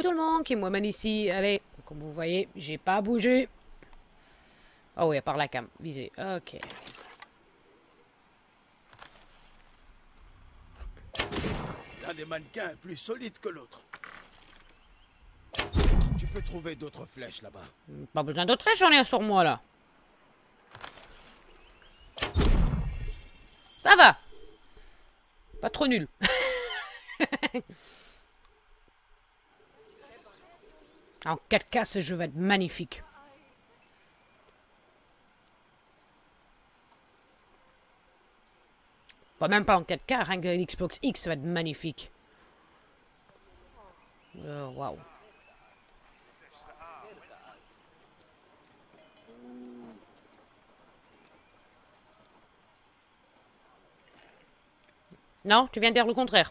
tout le monde, qui m'emmène ici. Allez, comme vous voyez, j'ai pas bougé. Oh oui, par la cam, visée. Ok. L'un des mannequins est plus solide que l'autre. Tu peux trouver d'autres flèches là-bas. Pas besoin d'autres flèches, j'en ai un sur moi là. Ça va. Pas trop nul. En 4K, ce jeu va être magnifique. Bon, même pas en 4K, rien que l'Xbox X, ça va être magnifique. Waouh. Non, tu viens de dire le contraire.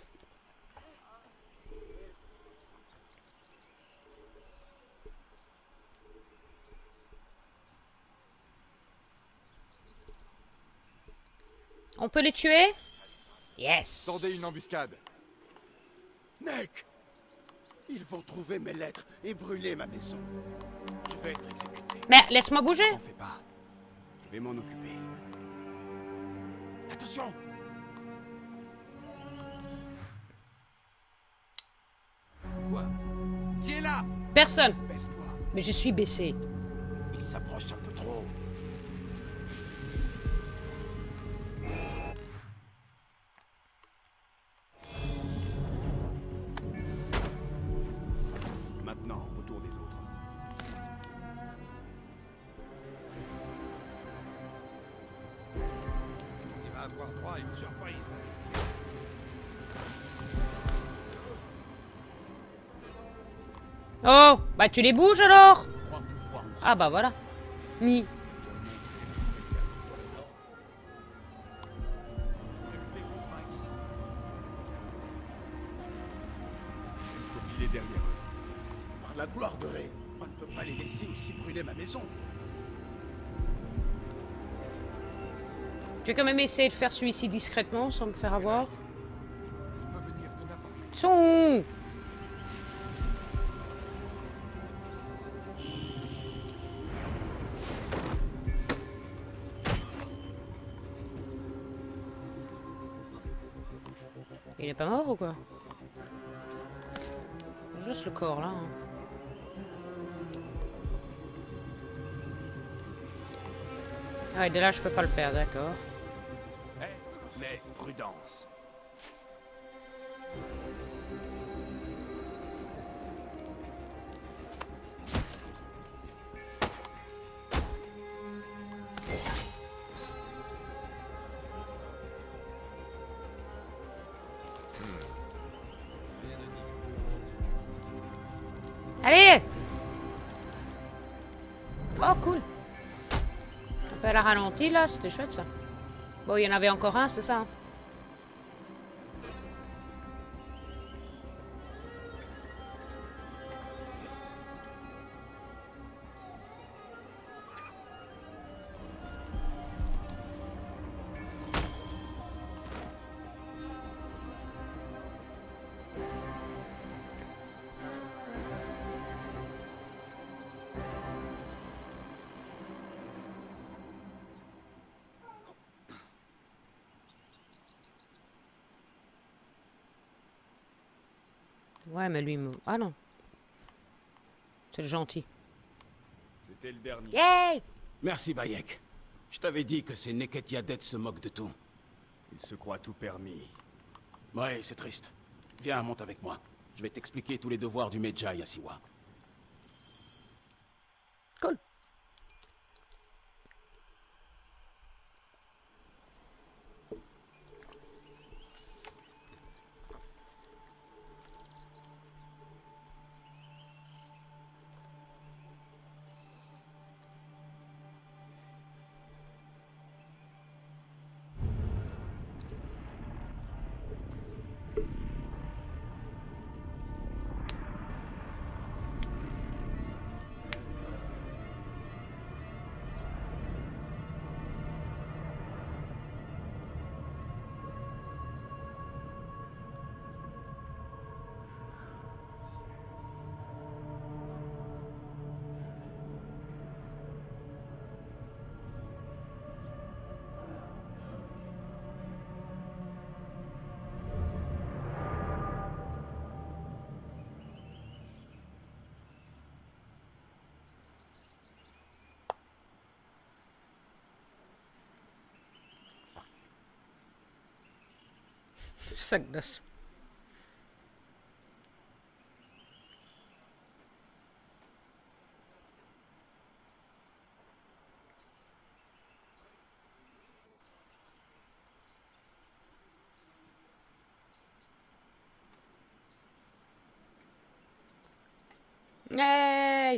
On peut les tuer? Yes. Tendez une embuscade. Nick! Ils vont trouver mes lettres et brûler ma maison. Je vais être exécuté. Mais laisse-moi bouger. N'en fais pas. Je vais m'en occuper. Attention! Quoi? Qui est là? Personne. Baisse-toi. Mais je suis baissé. Il s'approche un peu trop. Maintenant, au tour des autres. Il va avoir droit à une surprise. Oh, bah tu les bouges alors? Ah bah voilà. Ni. Il faut filer derrière eux. Par la gloire de Ré, on ne peut pas les laisser aussi brûler ma maison. Je vais quand même essayer de faire celui-ci discrètement sans me faire avoir. Il peut venir de n'importe où. Ils sont où? Il est pas mort ou quoi? Juste le corps là. Hein. Ah ouais, de là je peux pas le faire, d'accord. Mais prudence. Allez! Oh cool! Un peu à la ralentie là, c'était chouette ça. Bon, il y en avait encore un, c'est ça? Hein. Ouais, mais lui, il me... Ah non. C'est le gentil. C'était le dernier. Yay! Merci, Bayek. Je t'avais dit que ces Neketiadet se moquent de tout. Il se croit tout permis. Ouais, c'est triste. Viens, monte avec moi. Je vais t'expliquer tous les devoirs du Medjay à Siwa. Cool. sac d'os. Hey!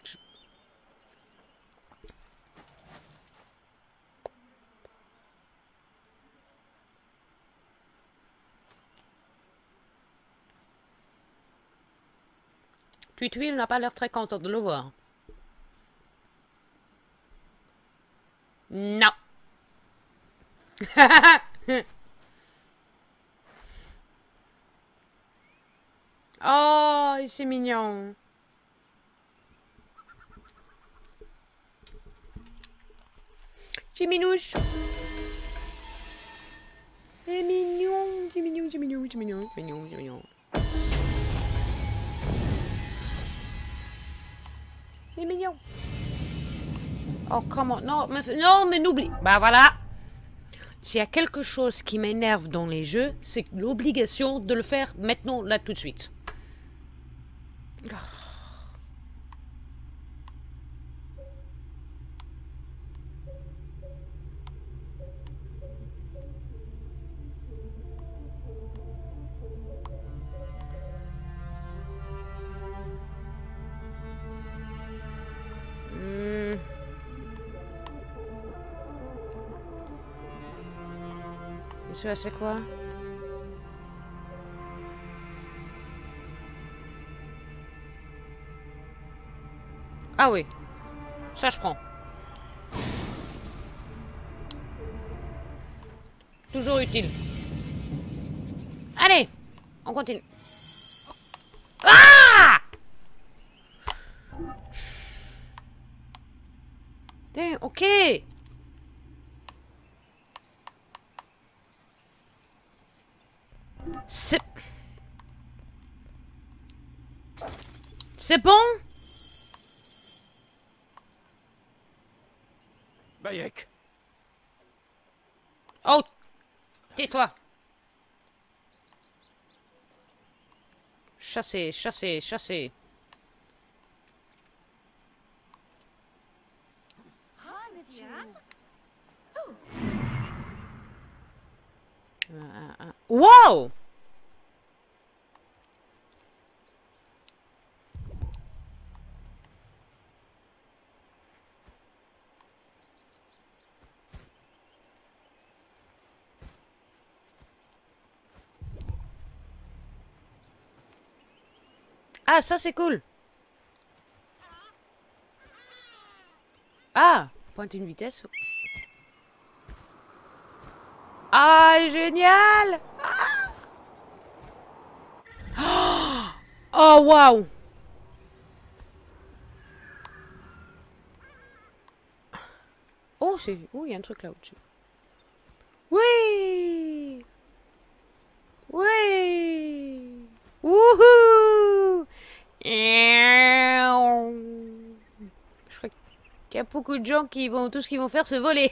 Tweetwheel n'a pas l'air très content de le voir. Non. Oh, c'est mignon. Chiminouche. C'est mignon, c'est mignon, c'est mignon, c'est mignon, c'est mignon, c'est mignon. C'est mignon. Oh, comment? Non, mais n'oublie. Bah voilà. S'il y a quelque chose qui m'énerve dans les jeux, c'est l'obligation de le faire maintenant, là, tout de suite. Ça, c'est quoi? Ah oui. Ça, je prends. Toujours utile. Allez, on continue. Ah! Ok. C'est bon? Bayek, Oh, tais-toi. Chasser, chasser, chasser. Wow! Ah, ça c'est cool. Ah, pointe une vitesse. Ah, génial! Ah. Oh, waouh! Oh, c'est... Oh, il y a un truc là au-dessus. Oui! Oui! Wouhou! Je crois qu'il y a beaucoup de gens qui vont... Tout ce qu'ils vont faire, c'est voler.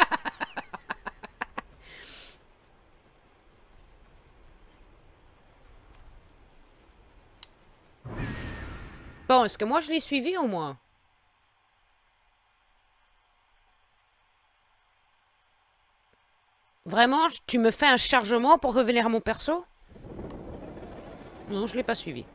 Bon, est-ce que moi je l'ai suivi au moins? Vraiment, tu me fais un chargement pour revenir à mon perso? Non, je l'ai pas suivi.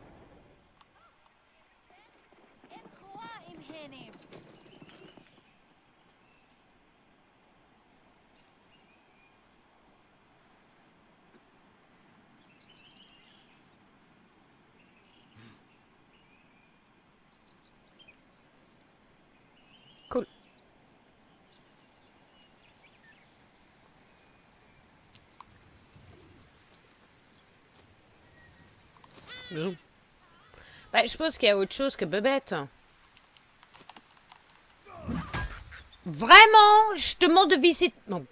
Cool. Non. Bah, je pense qu'il y a autre chose que bebête. Vraiment? Je te demande de visiter... Non.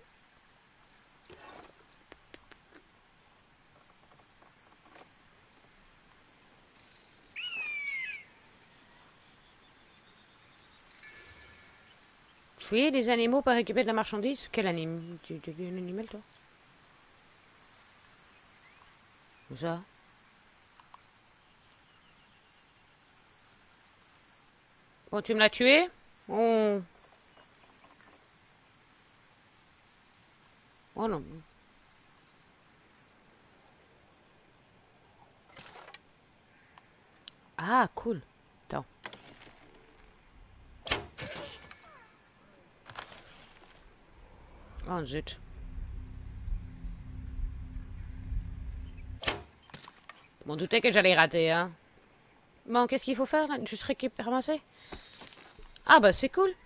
Fouiller les animaux pour récupérer de la marchandise? Quel animal? Tu es un animal, toi? Où ça? Bon, tu me l'as tué? Oh. Oh non. Ah, cool. Attends. Oh, zut. Je m'en doutais que j'allais rater, hein. Bon, qu'est-ce qu'il faut faire, là? Juste ramasser? Ah, bah, c'est cool.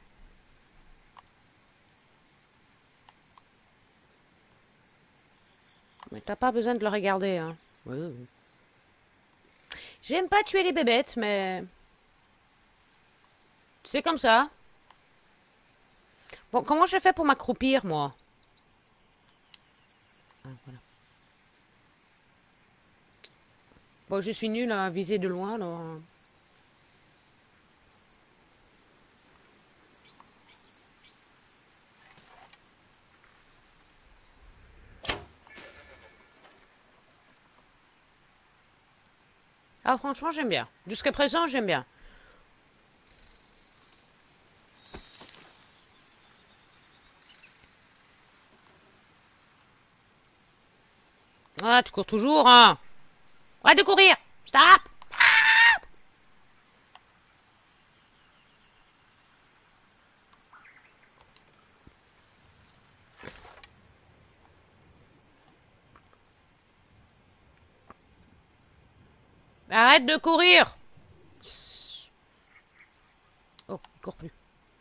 Mais t'as pas besoin de le regarder, hein. Oui, oui. J'aime pas tuer les bébêtes, mais... c'est comme ça. Bon, comment je fais pour m'accroupir, moi? Ah, voilà. Bon, je suis nulle à viser de loin, alors... Ah, franchement, j'aime bien. Jusqu'à présent, j'aime bien. Ah, tu cours toujours, hein? Arrête de courir! Stop! Arrête de courir! Oh, il court plus.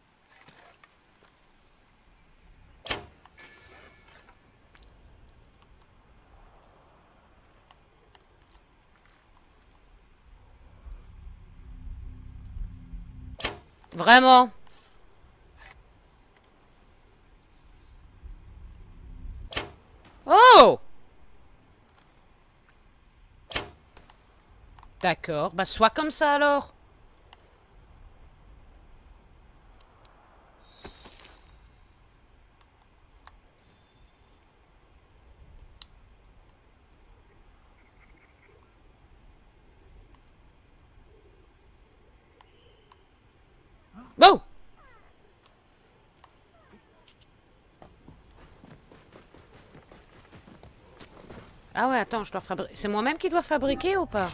Vraiment? Oh! D'accord, bah sois comme ça alors. Bon! Ah ouais, attends, je dois fabriquer. C'est moi-même qui dois fabriquer ou pas?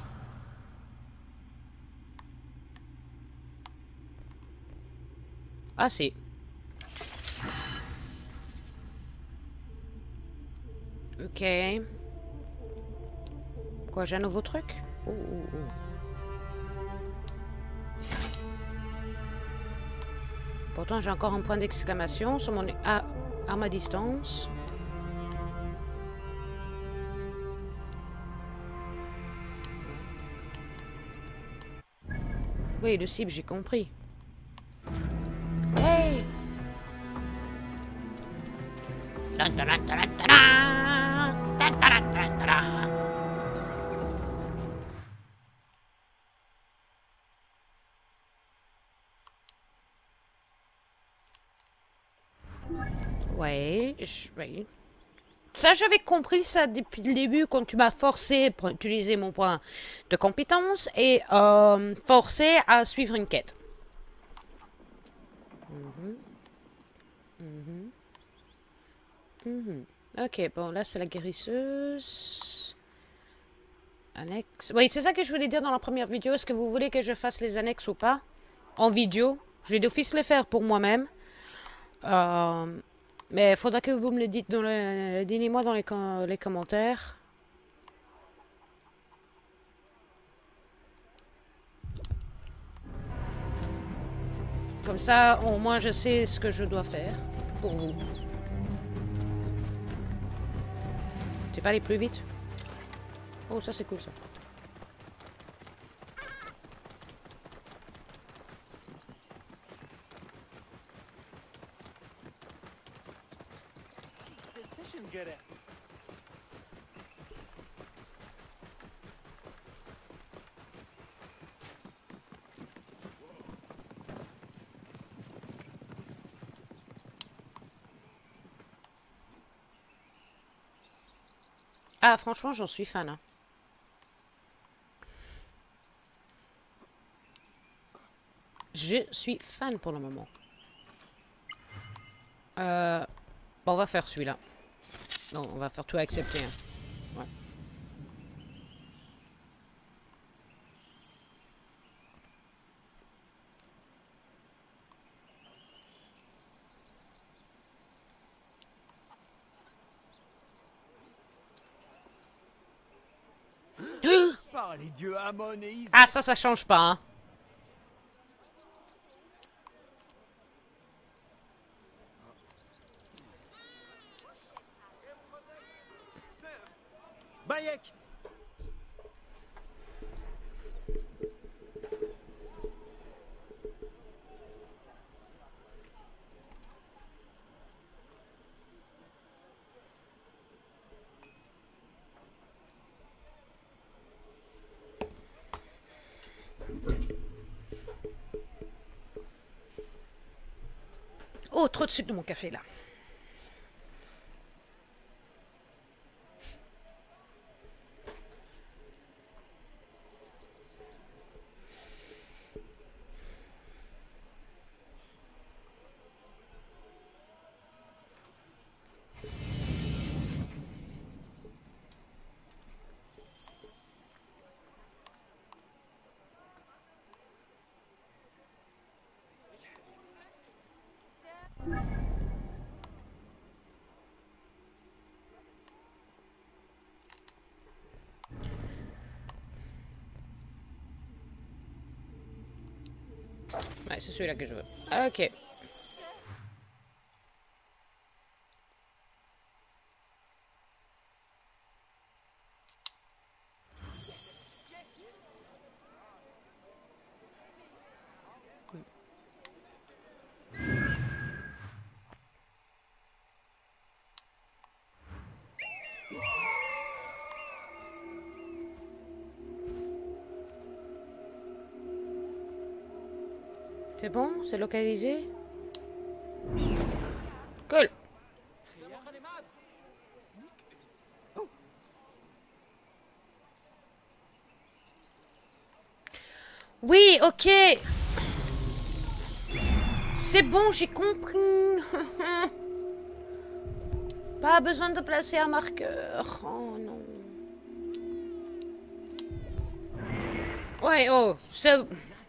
Ah si. Ok. Quoi, j'ai un nouveau truc? Oh, oh, oh. Pourtant, j'ai encore un point d'exclamation sur mon arme à distance. Oui, le cible, j'ai compris. Hey! Ouais, oui. Ça, j'avais compris ça depuis le début quand tu m'as forcé pour utiliser mon point de compétence et forcé à suivre une quête. Ok, bon, là, c'est la guérisseuse. Annexe. Oui, c'est ça que je voulais dire dans la première vidéo. Est-ce que vous voulez que je fasse les annexes ou pas? En vidéo. Je vais d'office les faire pour moi-même. Mais il faudra que vous me le dites dans le... Dites-moi dans les commentaires. Comme ça, au moins, je sais ce que je dois faire pour vous. C'est pas aller plus vite? Oh, ça c'est cool ça. Ah, franchement, j'en suis fan. Hein. Je suis fan pour le moment. Bon, on va faire celui-là. Non, on va faire tout accepter. Hein. Ouais. Par les dieux Amon et Isis. Ah, ça change pas, hein. Bayek! Oh, trop de sucre dans mon café, là. Ouais, c'est celui-là que je veux. Ok. C'est bon? C'est localisé? Cool. Oui, ok. C'est bon, j'ai compris. Pas besoin de placer un marqueur. Oh non. Ouais, oh, c'est...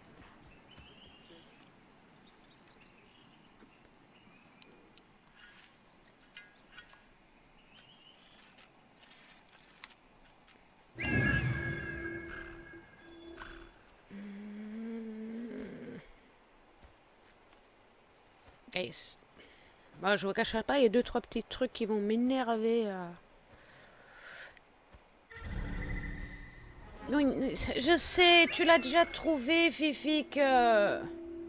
Hey, bah, je vous cacherai pas, il y a 2-3 petits trucs qui vont m'énerver. Oui, je sais, tu l'as déjà trouvé, Fifi, que...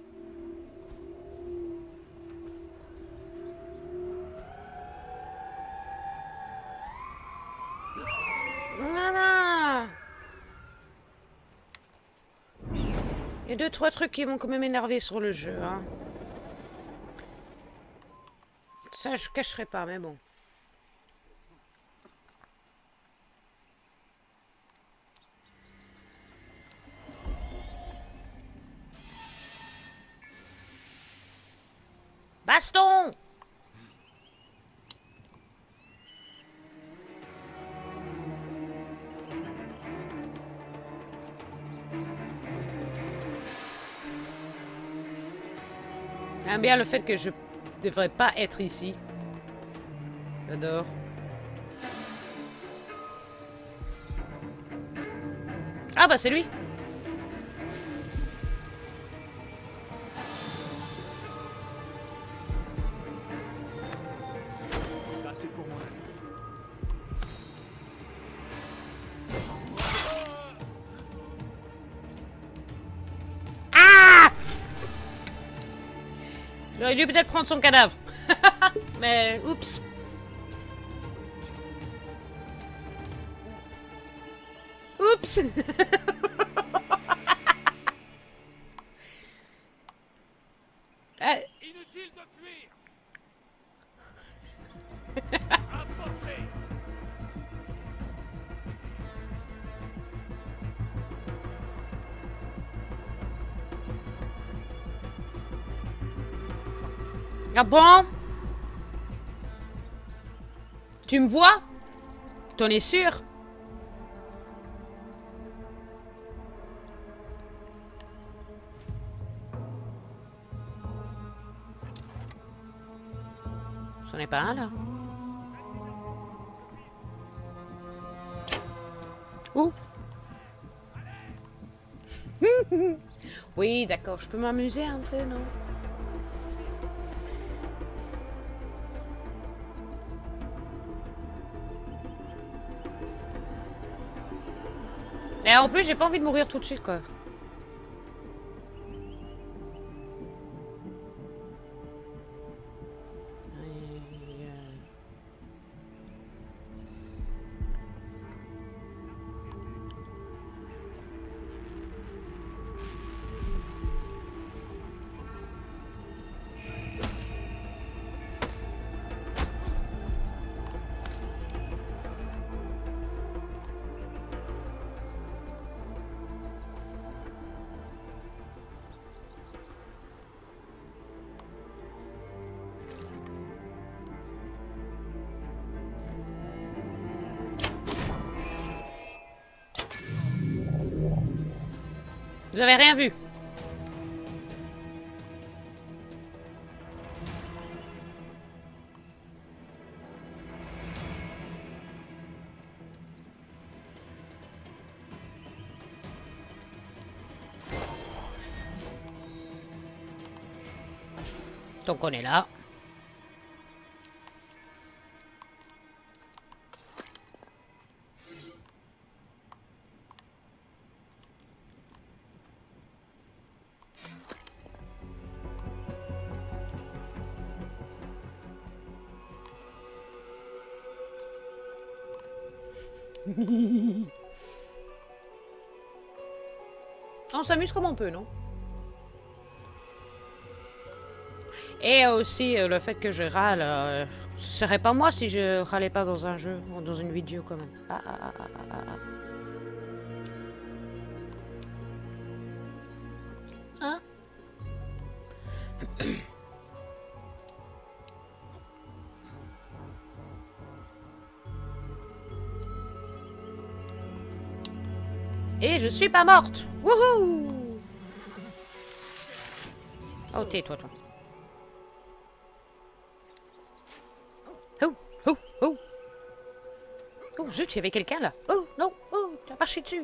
Voilà. Il y a 2-3 trucs qui vont quand même m'énerver sur le jeu, hein. Ça, je cacherai pas, mais bon. Baston! J'aime bien le fait que je devrais pas être ici. J'adore. Ah bah c'est lui. Ça, c'est pour moi. Ah! J'aurais dû peut-être prendre son cadavre. Mais oups. Oups. Inutile de fuir. Ah bon? Tu me vois? T'en es sûr? C'en est pas un là. Où? Oui, d'accord, je peux m'amuser un peu, non? Et en plus, j'ai pas envie de mourir tout de suite, quoi. Vous avez rien vu? Donc on est là. On s'amuse comme on peut, non? Et aussi le fait que je râle, ce serait pas moi si je râlais pas dans un jeu ou dans une vidéo quand même. Ah, ah, ah, ah, ah, ah. Hein? Et je suis pas morte. Wouhou! Oh, tais-toi, toi. Oh, oh, oh. Oh, zut, il y avait quelqu'un là. Oh, non, oh, tu as marché dessus.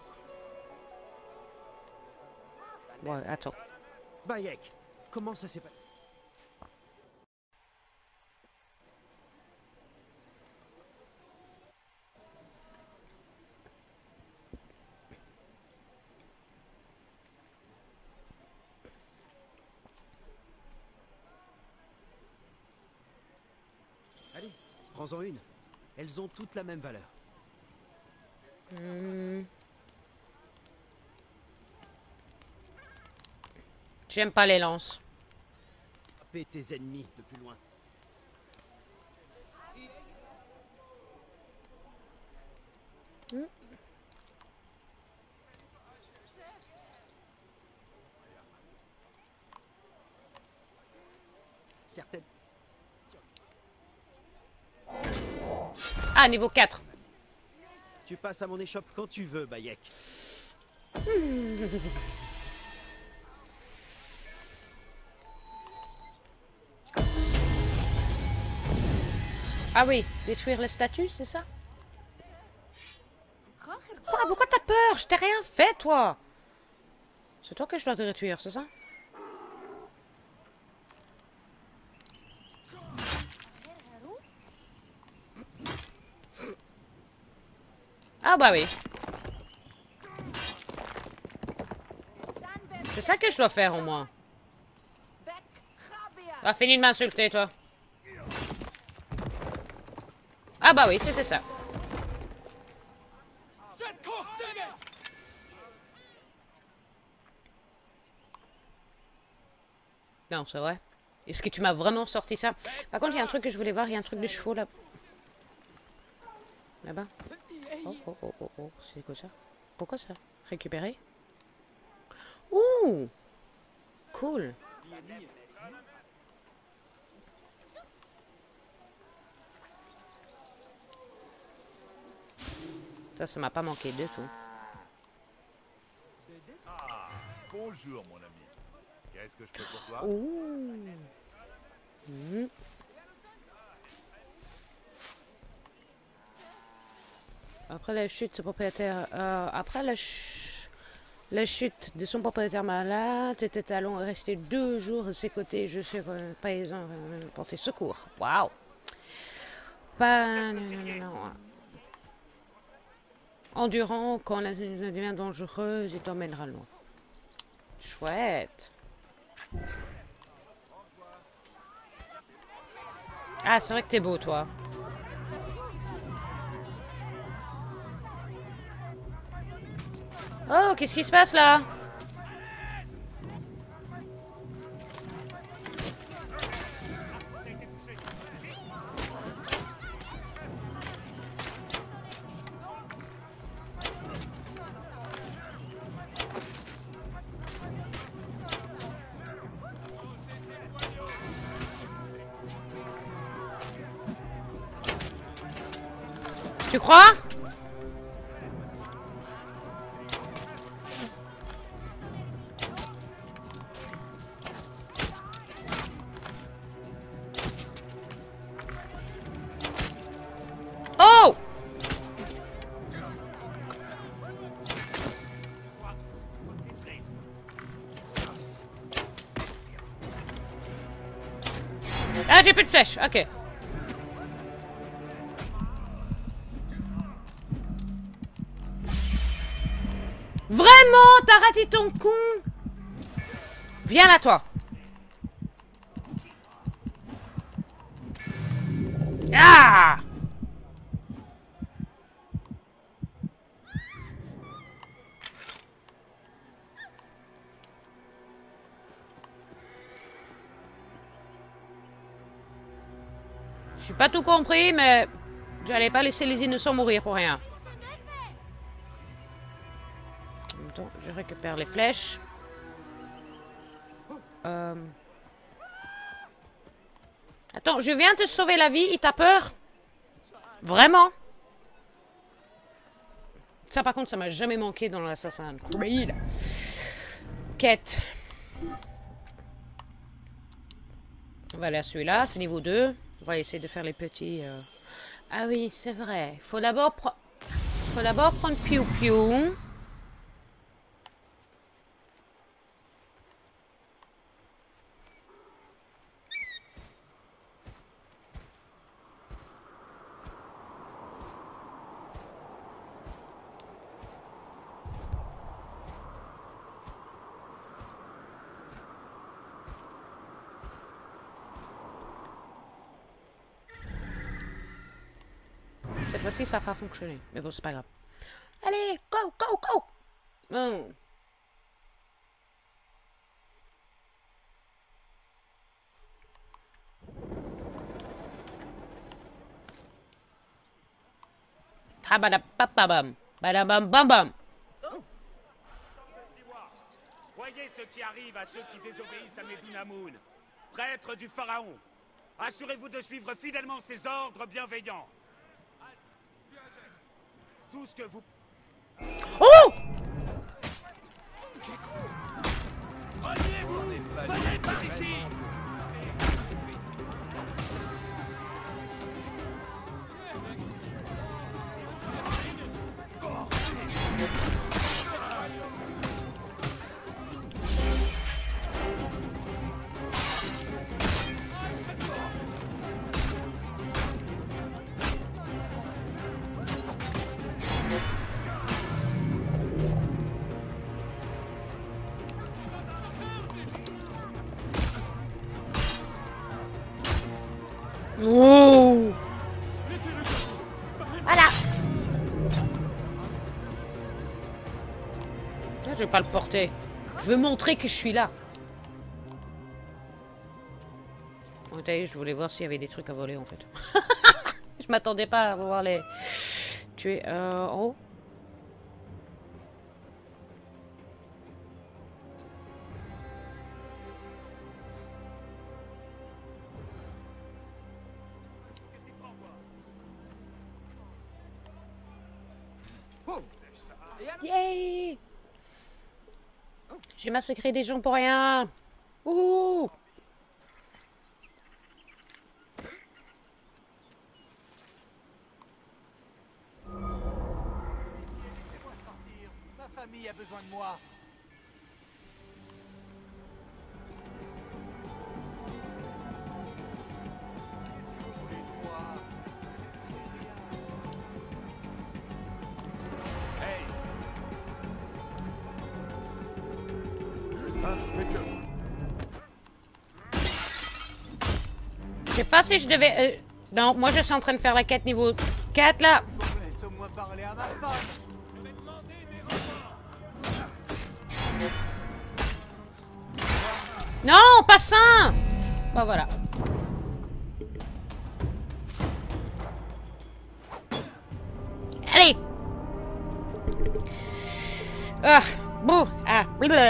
Ouais, attends. Bayek, comment ça s'est passé? Allez, prends-en une. Elles ont toutes la même valeur. J'aime pas les lances. Frapper tes ennemis de plus loin. Certaines... Ah, niveau 4. Tu passes à mon échoppe quand tu veux, Bayek. Ah oui, détruire les statues, c'est ça? Quoi? Pourquoi t'as peur? Je t'ai rien fait, toi. C'est toi que je dois te détruire, c'est ça? Ah bah oui. C'est ça que je dois faire au moins. Ah, fini de m'insulter, toi. Ah bah oui, c'était ça. Non, c'est vrai. Est-ce que tu m'as vraiment sorti ça? Par contre, il y a un truc que je voulais voir. Il y a un truc de chevaux là. Là-bas. Oh, oh, oh, oh, oh. C'est quoi ça? Pourquoi ça? Récupérer? Ouh! Cool. Ça m'a pas manqué du tout. Ah, bonjour mon ami. Qu'est-ce que je peux pour toi? Ouh. Mhm. Après la chute, ce propriétaire... après la chute de son propriétaire malade, cet talon est resté 2 jours à ses côtés. Je suis un paysan porter secours. Waouh. Pas... non. Endurant, quand la devient dangereuse, il t'emmènera loin. Chouette. Ah, c'est vrai que t'es beau, toi. Oh, qu'est-ce qui se passe là? Tu crois? Oh! Ah, j'ai plus de flèches, ok. Vraiment, t'as raté ton con. Viens là, toi. Ah! Je suis pas tout compris, mais j'allais pas laisser les innocents mourir pour rien. Attends, je récupère les flèches. Attends, je viens te sauver la vie, il t'a peur? Vraiment? Ça, par contre, ça m'a jamais manqué dans l'Assassin's Creed. Quête. On va aller à celui-là, c'est niveau 2. On va essayer de faire les petits... Ah oui, c'est vrai. Faut d'abord prendre Piu Piu. Cette fois-ci, ça va pas fonctionner. Mais bon, c'est pas grave. Allez, go, go, go! Oh. Tabadapapabam. Badabam bam bam. Voyez ce qui arrive à ceux qui désobéissent à Medinamoun, prêtre du pharaon. Assurez-vous de suivre fidèlement ses ordres bienveillants. Tout ce que vous... Oh! Reliez-vous! Venez par ici! Oh! Voilà! Je vais pas le porter. Je veux montrer que je suis là. Ok, je voulais voir s'il y avait des trucs à voler en fait. Je m'attendais pas à voir les... tuer en haut. Yay! J'ai massacré des gens pour rien. Ouh! Ma famille a besoin de moi. Hey, Je sais pas si je devais... Non, moi je suis en train de faire la quête niveau 4 là. Laisse au moins parler à ma femme. Non, pas ça! Bah voilà. Allez! Ah, bon, ah.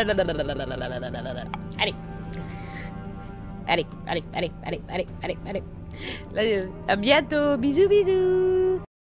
Allez. Allez, allez, allez, allez, allez, allez, allez. À bientôt, bisous, bisous.